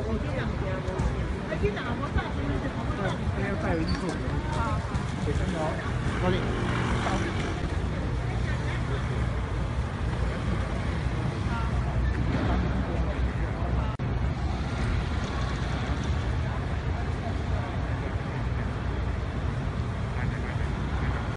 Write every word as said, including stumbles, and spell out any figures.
哎，去哪？我大学那些朋友。哎，带有艺术。好。给三条。高丽。